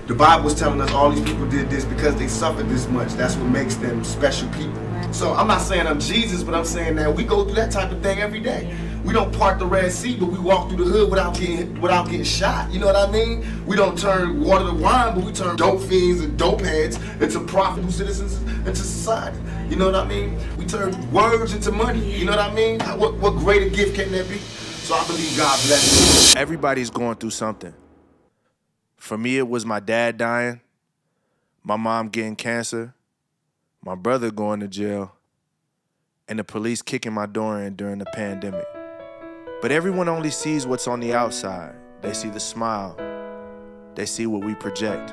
The Bible was telling us all these people did this because they suffered this much. That's what makes them special people. So I'm not saying I'm Jesus, but I'm saying that we go through that type of thing every day. We don't part the Red Sea, but we walk through the hood without getting shot. You know what I mean? We don't turn water to wine, but we turn dope fiends and dope heads into profitable citizens into society. You know what I mean? We turn words into money. You know what I mean? What greater gift can there be? So I believe God bless me. Everybody's going through something. For me, it was my dad dying, my mom getting cancer, my brother going to jail, and the police kicking my door in during the pandemic. But everyone only sees what's on the outside. They see the smile. They see what we project.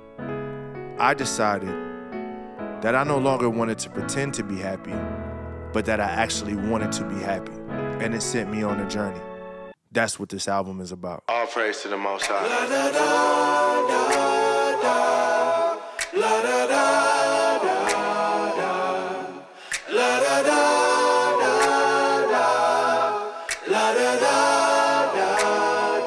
I decided that I no longer wanted to pretend to be happy, but that I actually wanted to be happy. And it sent me on a journey. That's what this album is about. All praise to the Most High. La da da da da, la da da da da, la da da da da, la da da da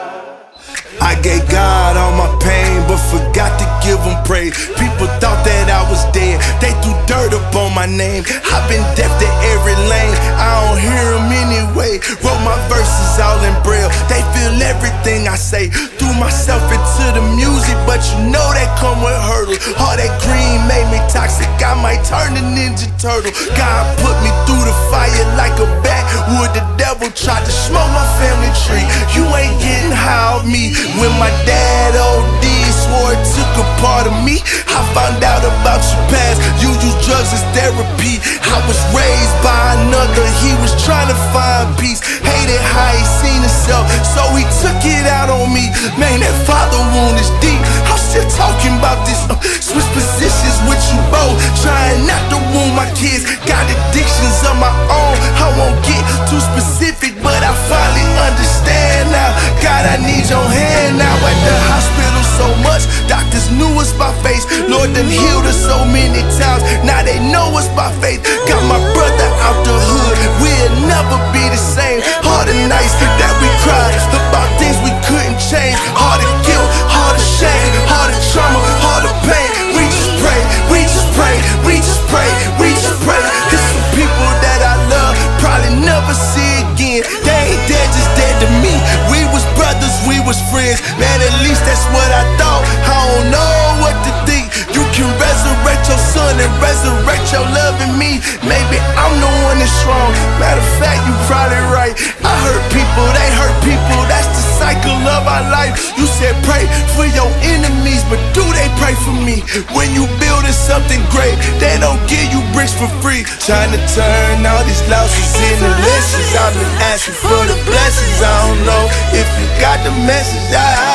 da. I gave God all my pain, but forgot to give him praise. People thought that I was dead. They threw dirt up on my name. I've been deaf to every lane. I don't hear them anyway. Wrote my verses all in braille. They feel everything I say. Threw myself into the music, but you know that come with hurdles. All that green made me toxic. I might turn to Ninja Turtle. God put me through the fire like a backwood. The devil tried to smoke my family tree. You ain't getting high on me. When my dad OD, swore it took a part of me. I found out about your past. You use drugs as therapy. I was raised by another. He was trying to find peace. Hated how he seen himself, so he took it out on me. Man, that father wound is deep. I'm still talking about this. Switch positions with you both, trying not to wound my kids. Got addictions of my own. I won't get too specific, but I finally understand now. God, I need your hand now. At the hospital so much, doctors knew us by face. Lord done healed us so many times. Now they know us by faith. Got my brother out the hood. We'll never be the same. All the nights that we cried about things we couldn't change. All the guilt, all the shame, all the trauma, all the pain. We just pray, we just pray, we just pray, we just pray. There's some people that I love, probably never see again. They ain't dead, just dead to me. We was brothers, we was friends. Man, at least that's what I thought. I don't know what to think. You can resurrect your son and resurrect your love in me. Maybe I'm the one that's wrong. Matter of fact, you probably right. I hurt people, they hurt people. That's the cycle of our life. You said pray for your enemies, but do they pray for me? When you building something great, they don't give you bricks for free. Trying to turn all these losses into lessons. I've been asking for the blessings. I don't know if you got the message.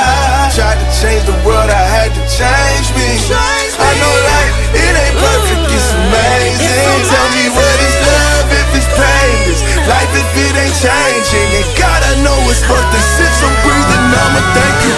I tried to change the world, I had to change me. I know life, it ain't perfect, it's amazing. Tell me what is love if it's painless, life if it ain't changing. And God, I know it's worth it. Since I'm breathing, I'ma thank you.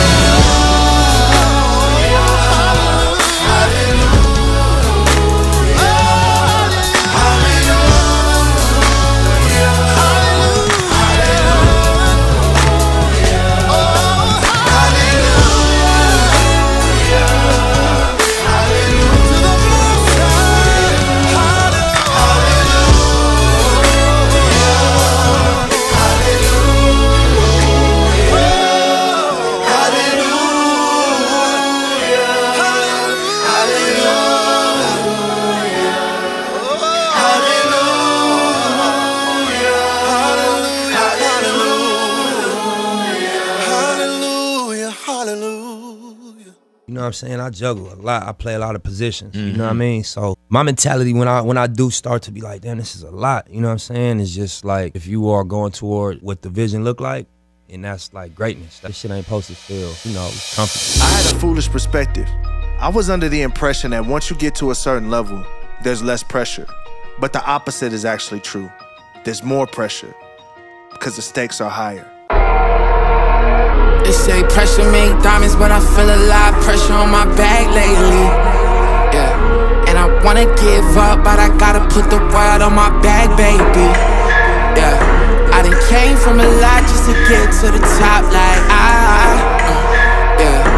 You know what I'm saying? I juggle a lot. I play a lot of positions. You know what I mean? So my mentality when I do start to be like, damn, this is a lot. You know what I'm saying? It's just like if you are going toward what the vision look like, and that's like greatness. That shit ain't supposed to feel, you know, comfortable. I had a foolish perspective. I was under the impression that once you get to a certain level, there's less pressure. But the opposite is actually true. There's more pressure because the stakes are higher. They say pressure make diamonds, but I feel a lot of pressure on my back lately. Yeah, and I wanna give up, but I gotta put the world on my back, baby. Yeah, I done came from a lot just to get to the top, like yeah. It's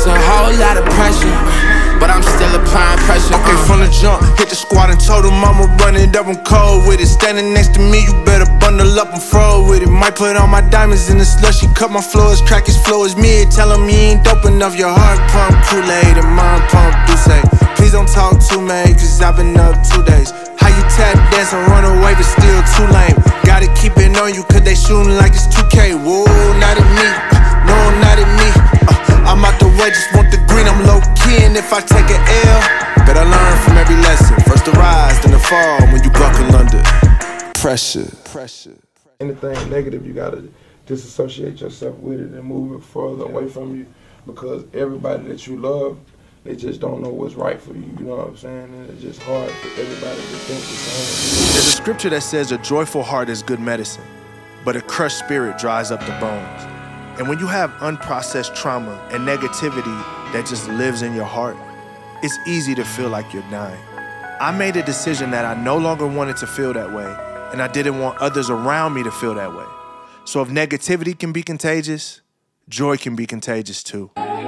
It's a whole lot of pressure, but I'm still applying pressure. Okay, from the jump, hit the squad and told him I'ma run it up, I'm cold with it. Standing next to me, you better bundle up, I'm froze with it. Might put all my diamonds in the slushy, cut my floors, crack his floors mid. Tell him he ain't dope enough, your heart pump Kool-Aid and mind pump Douce. Please don't talk to me, cause I've been up 2 days. How you tap dance and run away but still too lame? Gotta keep it on you cause they shooting like it's 2K. Whoa, not at me, no, not at me. I'm out the way, just want the green, I'm low-key. And if I take an L, better learn from every lesson. First the rise, then the fall when you buckle under pressure. Anything negative, you gotta disassociate yourself with it and move it further away from you, because everybody that you love, they just don't know what's right for you, you know what I'm saying? And it's just hard for everybody to think the same. There's a scripture that says a joyful heart is good medicine, but a crushed spirit dries up the bones. And when you have unprocessed trauma and negativity that just lives in your heart, it's easy to feel like you're dying. I made a decision that I no longer wanted to feel that way, and I didn't want others around me to feel that way. So if negativity can be contagious, joy can be contagious too.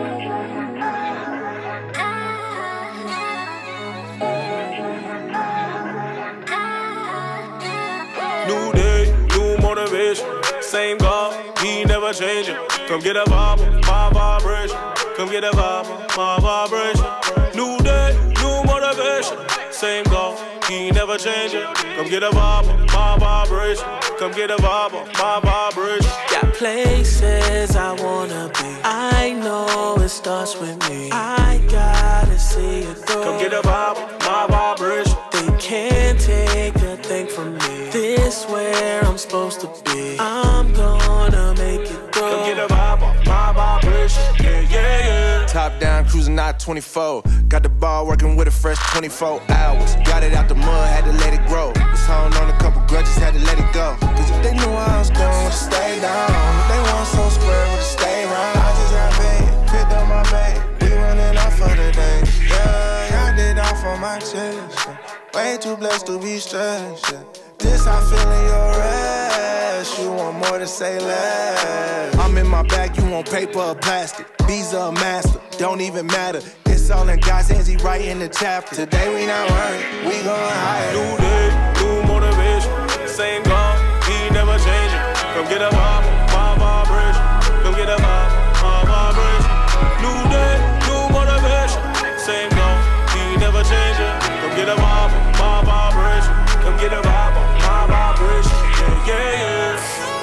New day, new motivation. Same God, he never changing. Come get a vibe, my vibration. Come get a vibe, my vibration. New day, new motivation. Same God, he never changing. Come get a vibe, my vibration. Come get a vibe, my vibration. Got places I wanna be. I know it starts with me. I gotta see it through. Come get a vibe, my vibration. They can't take a thing from me. This where I'm supposed to be. I'm gonna make it through. Come get a vibe, my vibration. Yeah, yeah, yeah. Top down, cruising out 24. Got the ball working with a fresh 24 hours. Got it out the mud, had to let it grow. Was holding on a couple grudges, had to let it go. Cause if they knew I was going, would've stayed down. If they want so square, would've stayed round. I just got paid, picked up my bag. We running off for the day. Yeah, I did off on my chest. Way too blessed to be stressed. This I feel in your ass. You want more to say less. I'm in my bag, you want paper or plastic. Visa or master, don't even matter. It's all in God's hands, he writing the chapter. Today we not worried, we going higher. New day, new motivation. Same God, he never changing. Come get a vibe, my vibration. Come get a vibe, my vibration. New day, new motivation. Same God, he never changing. Come get a vibe, my vibration. Come get a vibe, my vibration. Yeah, yeah, yeah.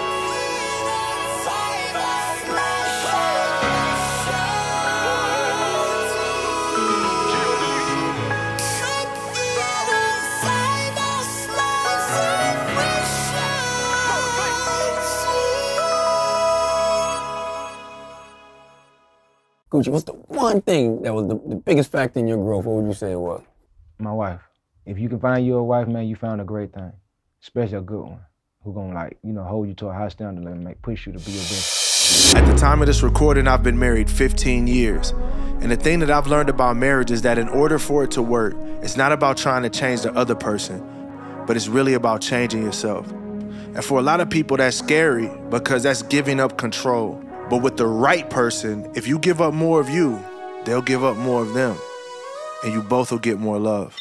Gucci, what's the one thing that was the biggest factor in your growth? What would you say it was? My wife. If you can find you a wife, man, you found a great thing, especially a good one, who gonna hold you to a high standard and push you to be your best. At the time of this recording, I've been married 15 years. And the thing that I've learned about marriage is that in order for it to work, it's not about trying to change the other person, but it's really about changing yourself. And for a lot of people, that's scary because that's giving up control. But with the right person, if you give up more of you, they'll give up more of them. And you both will get more love.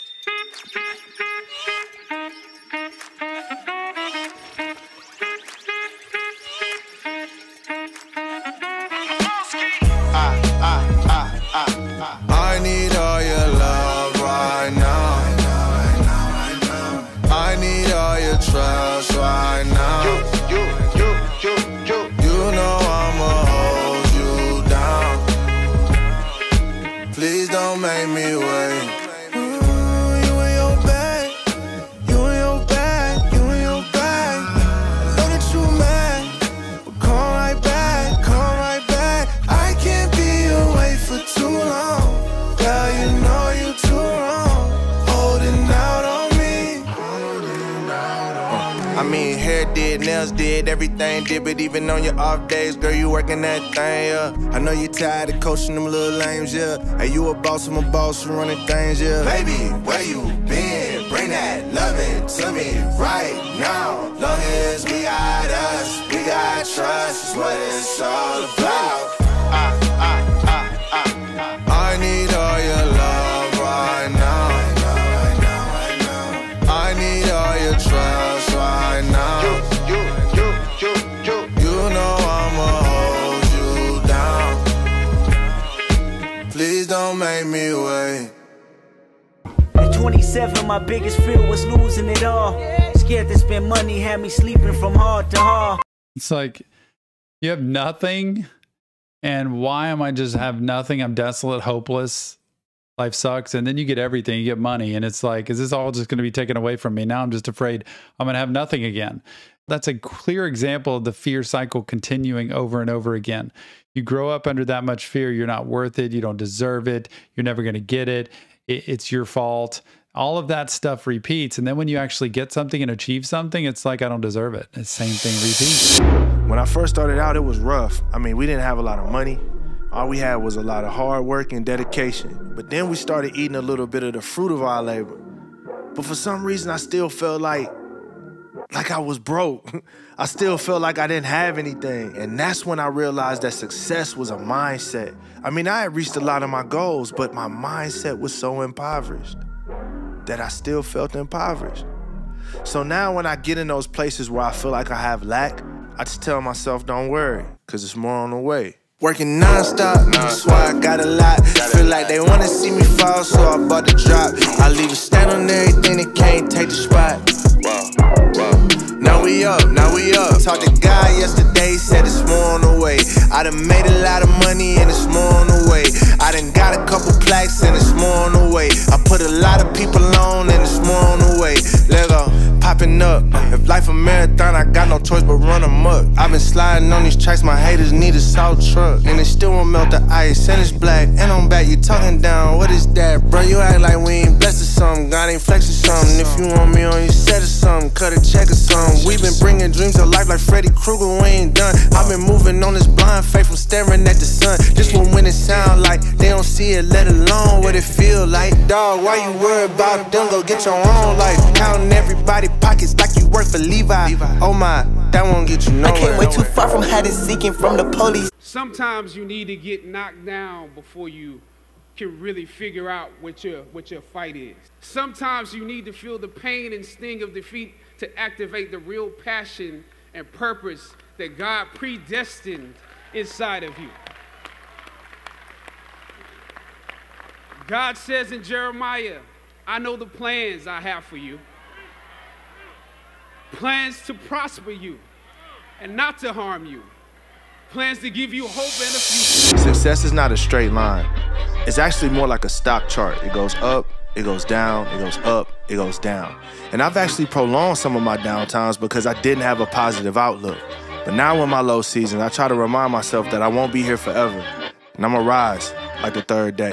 I need all your love right now. I need all your trust right now. You know I'ma hold you down. Please don't make me wait. You in your bag, you in your bag, you in your bag. I know that you mad, but come right back, come right back. I can't be away for too long. Girl, you know you too wrong. Holding out on me. I mean, hair did, nails did, everything did, but even on your off days, girl, you working that thing, yeah. I know you tired of coaching them little lames, yeah. Hey, you a boss, I'm a boss, you running things, yeah. Baby, where you been? Bring that loving to me right now. Long as we got us, we got trust, is what it's all about. please don't make me wait. At 27, my biggest fear was losing it all. Scared to spend money, had me sleeping from hard to hard. It's like, you have nothing, and why am I just have nothing? I'm desolate, hopeless. Life sucks. And then you get everything, you get money, and it's like, is this all just going to be taken away from me? Now I'm just afraid I'm going to have nothing again. That's a clear example of the fear cycle continuing over and over again. You grow up under that much fear, you're not worth it, you don't deserve it, you're never going to get it, it's your fault. All of that stuff repeats. And then when you actually get something and achieve something, it's like, I don't deserve it. The same thing repeats. When I first started out, it was rough. I mean, we didn't have a lot of money. All we had was a lot of hard work and dedication. But then we started eating a little bit of the fruit of our labor. But for some reason, I still felt like I was broke. I still felt like I didn't have anything. And that's when I realized that success was a mindset. I mean, I had reached a lot of my goals, but my mindset was so impoverished that I still felt impoverished. So now when I get in those places where I feel like I have lack, I just tell myself, don't worry, because it's more on the way. Working non-stop, that's why I got a lot. Feel like they wanna see me fall, so I bought the drop. I leave a stand on everything that can't take the spot. Now we up, now we up. Talked to God yesterday, said it's more on the way. I done made a lot of money and it's more on the way. I done got a couple plaques and it's more on the way. I put a lot of people on and it's more on the way. Lego, popping up. If life a marathon, I got no choice but run amok. I've been sliding on these tracks, my haters need a salt truck. And they still won't melt the ice, and it's black, and I'm back, you talking down, what is that? Bro, you act like we ain't blessed or something, God ain't flexing something. If you want me on your set or something, cut a check or something. We been bringing dreams to life like Freddy Krueger, we ain't done. I've been moving on this blind faith from staring at the sun. Just when it sound like they don't see it, let alone what it feel like. Dog, why you worried about them? Go get your own life. Counting everybody's pockets like you work for Levi. Oh my, that won't get you nowhere. I came way too far from hiding, seeking from the police. Sometimes you need to get knocked down before you can really figure out what your fight is. Sometimes you need to feel the pain and sting of defeat to activate the real passion and purpose that God predestined inside of you. God says in Jeremiah, I know the plans I have for you. Plans to prosper you and not to harm you. Plans to give you hope and a future. Success is not a straight line. It's actually more like a stock chart. It goes up, it goes down, it goes up, it goes down. And I've actually prolonged some of my downtimes because I didn't have a positive outlook. But now in my low season, I try to remind myself that I won't be here forever. And I'm gonna rise like the third day.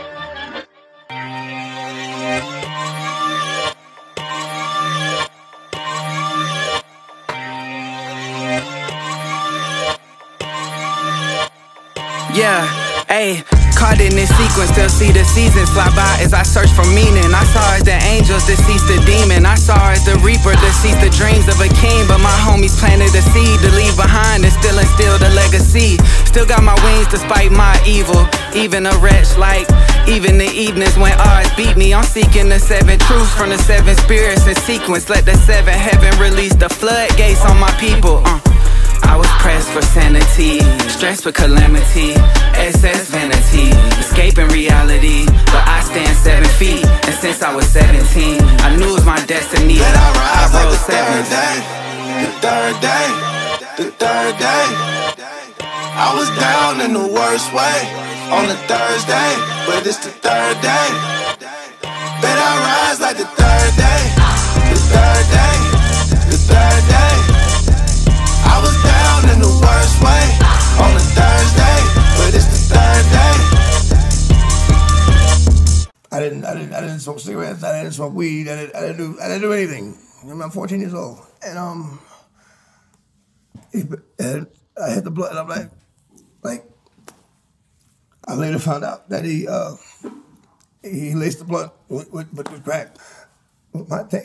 Yeah, ayy, caught in this sequence, still see the seasons fly by as I search for meaning. I saw as the angels decease the demon. I saw as the reaper decease the dreams of a king. But my homies planted a seed to leave behind and still instill the legacy. Still got my wings despite my evil. Even a wretch like, even the evenings when odds beat me. I'm seeking the 7 truths from the 7 spirits in sequence. Let the 7 heaven release the floodgates on my people. I was pressed for sanity, stressed for calamity, excess vanity, escaping reality. But I stand 7 feet, and since I was 17, I knew it was my destiny. Let I rise like the third day, the third day, the third day. I was down in the worst way on the Thursday, but it's the third day. Bet I rise like the third day, the third day, the third day. I was down in the worst way on a Thursday, but it's the third day. I didn't smoke cigarettes. I didn't smoke weed. I didn't do anything. I'm 14 years old, and I hit the blood. And I'm like, I later found out that he laced the blood with crack. My thing.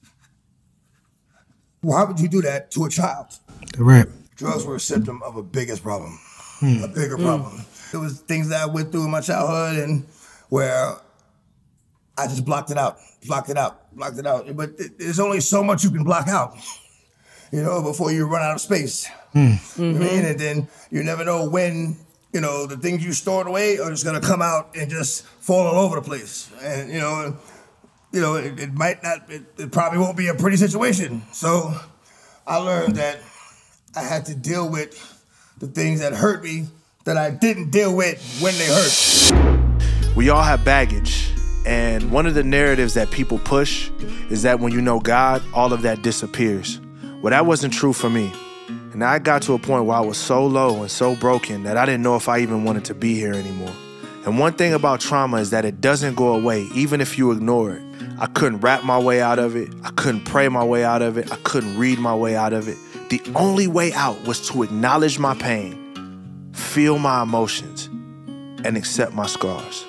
Why would you do that to a child? Right. Drugs were a symptom of a biggest problem, a bigger problem. It was things that I went through in my childhood and where I just blocked it out. But there's only so much you can block out, you know, before you run out of space. You know what I mean? And then you never know when you know, the things you stored away are just gonna come out and just fall all over the place. And it might not, it probably won't be a pretty situation. So I learned that I had to deal with the things that hurt me that I didn't deal with when they hurt. We all have baggage, and one of the narratives that people push is that when you know God, all of that disappears. Well, that wasn't true for me. And I got to a point where I was so low and so broken that I didn't know if I even wanted to be here anymore. And one thing about trauma is that it doesn't go away, even if you ignore it. I couldn't rap my way out of it. I couldn't pray my way out of it. I couldn't read my way out of it. The only way out was to acknowledge my pain, feel my emotions, and accept my scars.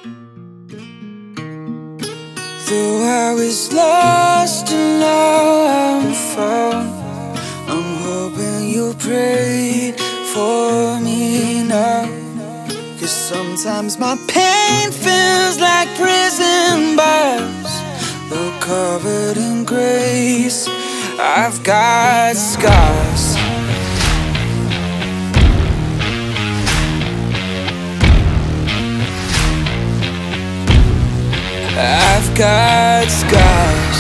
Though I was lost and now I'm found, I'm hoping you prayed for me now. 'Cause sometimes my pain feels like prison bars, though covered in grace, I've got scars. I've got scars.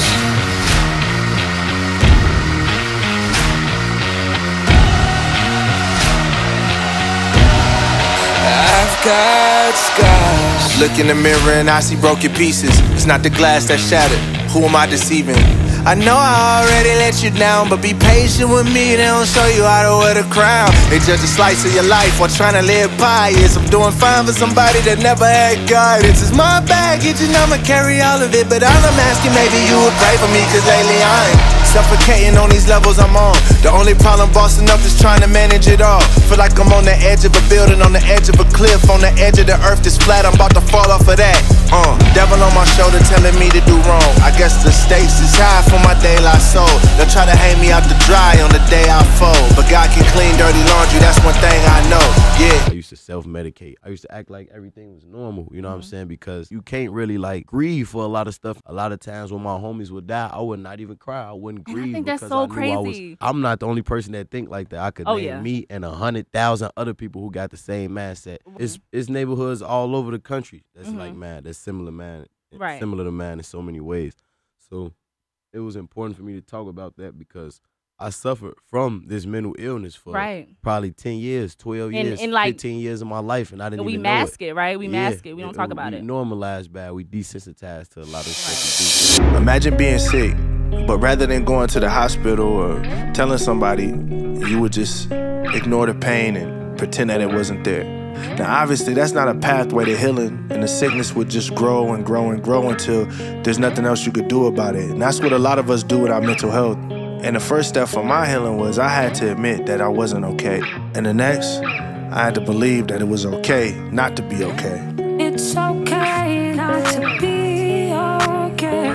I've got scars. Look in the mirror and I see broken pieces. It's not the glass that shattered. Who am I deceiving? I know I already let you down, but be patient with me, they don't show you how to wear the crown. They judge a slice of your life while trying to live pious. I'm doing fine for somebody that never had guidance. It's my baggage and I'ma carry all of it, but all I'm asking, maybe you would pray for me, 'cause lately I ain't suffocating on these levels I'm on. The only problem bossing up is trying to manage it all. Feel like I'm on the edge of a building, on the edge of a cliff, on the edge of the earth that's flat, I'm about to fall off of that. Devil on my shoulder telling me to do wrong. I guess the stakes is high for my daylight soul. They'll try to hang me out to dry on the day I fold, but God can clean dirty laundry, that's one thing I know, yeah. I used to self-medicate. I used to act like everything was normal, you know what I'm saying? Because you can't really like grieve for a lot of stuff. A lot of times when my homies would die, I would not even cry. I wouldn't grieve. I think that's because so I knew crazy. I'm not the only person that think like that. I could name me and 100,000 other people who got the same mindset. It's neighborhoods all over the country that's like, man, that's similar, man. Right. Similar to mine in so many ways. So it was important for me to talk about that because I suffered from this mental illness for probably 10 years, 12 years, and like, 15 years of my life, and I didn't even know it. We mask it, right? We mask it. We don't talk about it. We normalize bad. We desensitize to a lot of stuff we do. Imagine being sick, but rather than going to the hospital or telling somebody, you would just ignore the pain and pretend that it wasn't there. Now, obviously, that's not a pathway to healing, and the sickness would just grow and grow and grow until there's nothing else you could do about it. And that's what a lot of us do with our mental health. And the first step for my healing was I had to admit that I wasn't okay. And the next, I had to believe that it was okay not to be okay. It's okay not to be okay.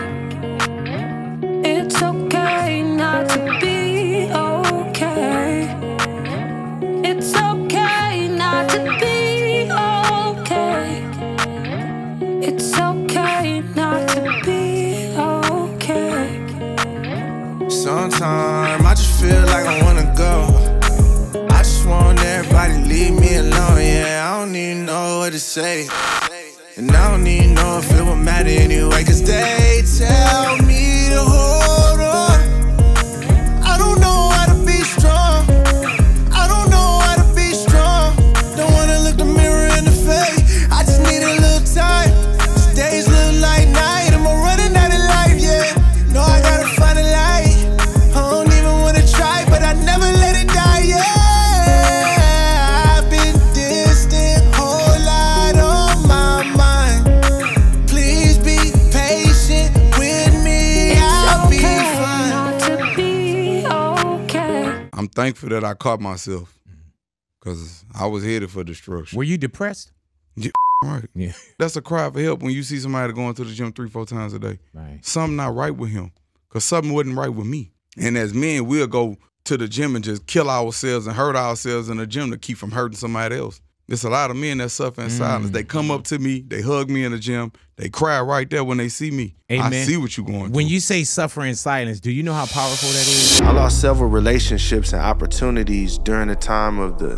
It's okay not to be okay. It's okay not to be okay. It's okay not to be okay. Sometimes I just feel like I wanna go. I just want everybody to leave me alone, yeah. I don't even know what to say. And I don't even know if it would matter anyway, 'cause they tell me to hold on. I don't know how to be strong. I don't know how to be strong. Don't wanna look the mirror in the face. I just need a little time. These days look like night. I'm running out of life, yeah. No, I gotta find a light. I don't even wanna try, but I never let it die, yeah. I've been distant, whole lot on my mind. Please be patient with me, I'll be fine. Not to be okay. I'm thankful that I caught myself because I was headed for destruction. Were you depressed? Yeah, right. Yeah. That's a cry for help when you see somebody going to the gym 3-4 times a day. Right. Something not right with him because something wasn't right with me. And as men, we'll go to the gym and just kill ourselves and hurt ourselves in the gym to keep from hurting somebody else. There's a lot of men that suffer in silence. They come up to me, they hug me in the gym, they cry right there when they see me. Amen. I see what you're going through. When you say suffer in silence, do you know how powerful that is? I lost several relationships and opportunities during the time of the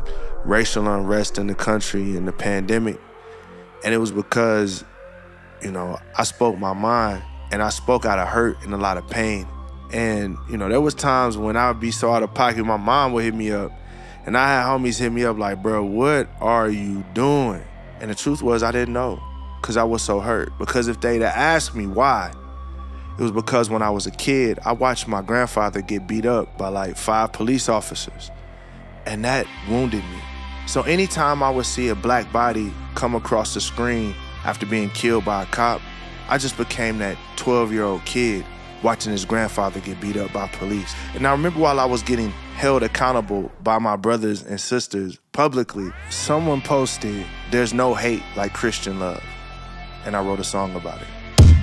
racial unrest in the country and the pandemic. And it was because, I spoke my mind, and I spoke out of hurt and a lot of pain. And, there was times when I would be so out of pocket, my mom would hit me up, and I had homies hit me up like, bro, what are you doing? And the truth was I didn't know, because I was so hurt. Because if they'd have asked me why, it was because when I was a kid, I watched my grandfather get beat up by like 5 police officers, and that wounded me. So anytime I would see a black body come across the screen after being killed by a cop, I just became that 12-year-old kid watching his grandfather get beat up by police. And I remember while I was getting held accountable by my brothers and sisters publicly, someone posted, "There's no hate like Christian love." And I wrote a song about it.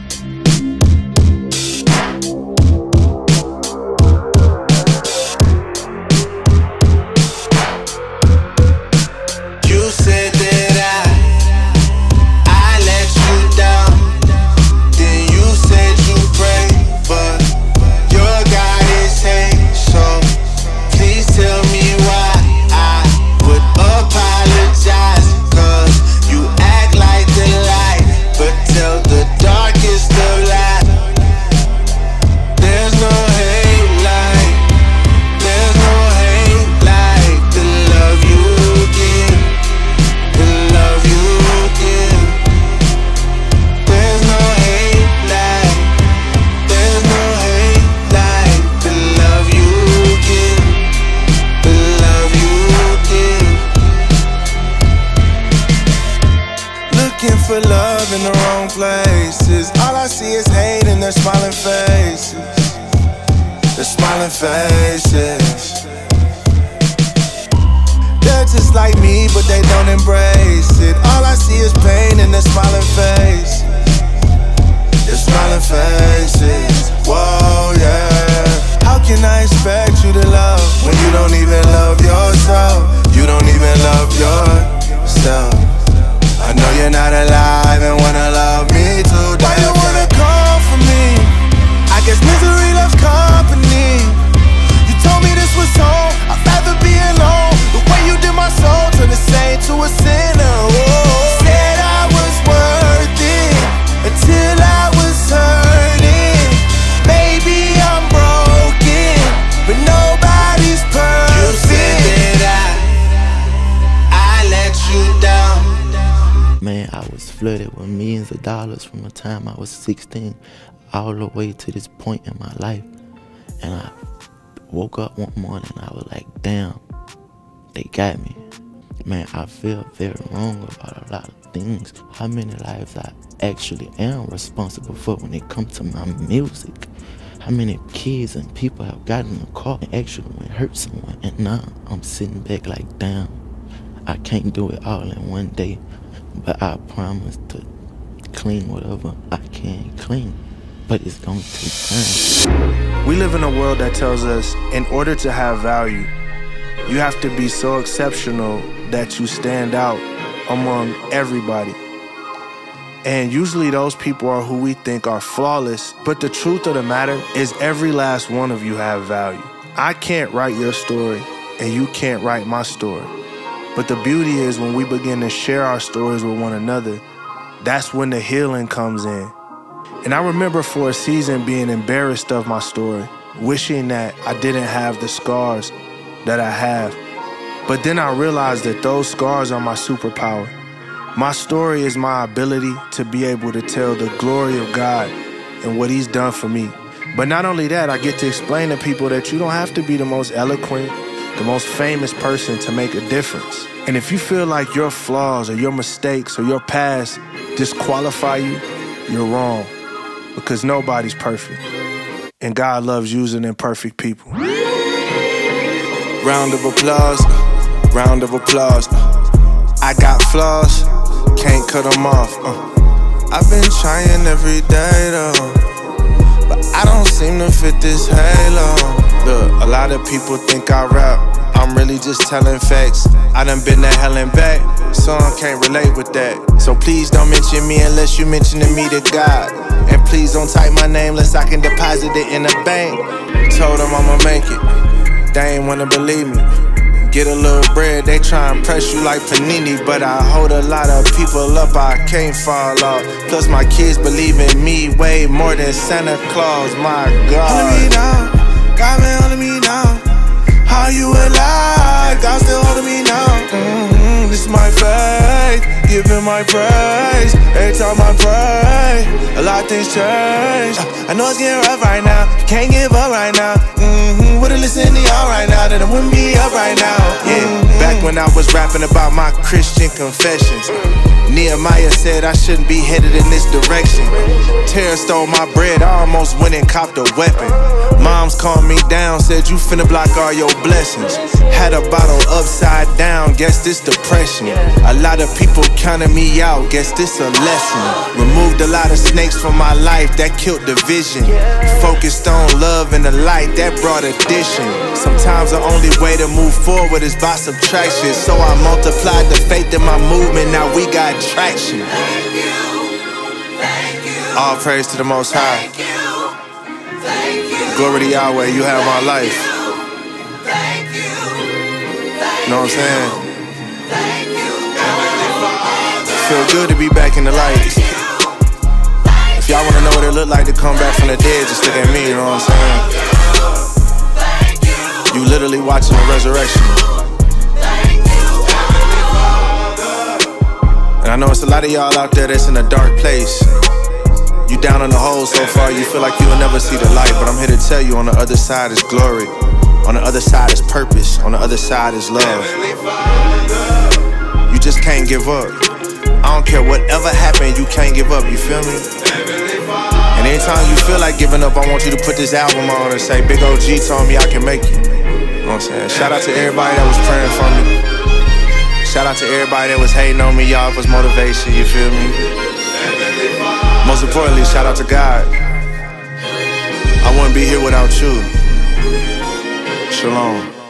You said that I let you down. Then you said you pray, but your God is hate. So please tell me why I would apologize. Cause you act like the light, but tell the darkest of light. There's no hate like, there's no hate like the love you give, the love you give. There's no hate like, there's no hate like the love you give, the love you give. Looking for love in the wrong places. All I see is hate in their smiling faces. Their smiling faces. They're just like me, but they don't embrace it. All I see is pain in their smiling faces. Their smiling faces. Whoa, yeah. How can I expect you to love when you don't even love yourself? You don't even love yourself. I know you're not alive and wanna love me too. Why you wanna come for me? I guess misery loves company. You told me this was home, I'd rather be alone. The way you did my soul turned a saint to a sinner. Whoa. Said I was worth it until I was hurting. Maybe I'm broken, but nobody's perfect. You said that I let you down. Man, I was flooded with millions of dollars from the time I was 16 all the way to this point in my life. And I woke up one morning and I was like, damn, they got me. Man, I feel very wrong about a lot of things. How many lives I actually am responsible for when it comes to my music. How many kids and people have gotten in the car and actually went hurt someone. And now I'm sitting back like, damn, I can't do it all in one day. But I promise to clean whatever I can clean. But it's gonna take time. We live in a world that tells us in order to have value, you have to be so exceptional that you stand out among everybody. And usually those people are who we think are flawless, but the truth of the matter is every last one of you have value. I can't write your story, and you can't write my story. But the beauty is when we begin to share our stories with one another, that's when the healing comes in. And I remember for a season being embarrassed of my story, wishing that I didn't have the scars that I have. But then I realized that those scars are my superpower. My story is my ability to be able to tell the glory of God and what He's done for me. But not only that, I get to explain to people that you don't have to be the most eloquent, the most famous person to make a difference. And if you feel like your flaws or your mistakes or your past disqualify you, you're wrong. Because nobody's perfect. And God loves using imperfect people. Round of applause, round of applause. I got flaws, can't cut them off. I've been trying every day though, but I don't seem to fit this halo. Look, a lot of people think I rap, I'm really just telling facts. I done been to hell and back, some can't relate with that. So please don't mention me unless you mentioning me to God. And please don't type my name unless I can deposit it in a bank. Told them I'ma make it, they ain't wanna believe me. Get a little bread, they try and press you like Panini, but I hold a lot of people up, I can't fall off. Plus my kids believe in me way more than Santa Claus, my God. Holding me down, God been holding me down. How you alive, God still holding me down. This is my faith, giving my praise. Every time I pray, a lot of things change. I know it's getting rough right now, you can't give up right now. Would've listened to y'all right now, that I wouldn't be up right now. Yeah, back when I was rapping about my Christian confessions, Nehemiah said I shouldn't be headed in this direction. Terror stole my bread, I almost went and copped a weapon. Moms calmed me down, said you finna block all your blessings. Had a bottle upside down, guess this depression. A lot of people counted me out, guess this a lesson. Removed a lot of snakes from my life, that killed division. Focused on love and the light, that brought addition. Sometimes the only way to move forward is by subtraction. So I multiplied the faith in my movement, now we got traction. All praise to the Most High. Glory to Yahweh, you have my life. You know what I'm saying? Feel good to be back in the light. If y'all wanna know what it looked like to come back from the dead, just look at me, you know what I'm saying? You literally watching the resurrection. And I know it's a lot of y'all out there that's in a dark place. You down in the hole so far, you feel like you will never see the light. But I'm here to tell you, on the other side is glory. On the other side is purpose. On the other side is love. You just can't give up. I don't care whatever happened, you can't give up, you feel me? And anytime you feel like giving up, I want you to put this album on and say, Big OG told me I can make it. You know what I'm saying? Shout out to everybody that was praying for me. Shout out to everybody that was hating on me, y'all was motivation, you feel me? Most importantly, shout out to God. I wouldn't be here without you. Shalom.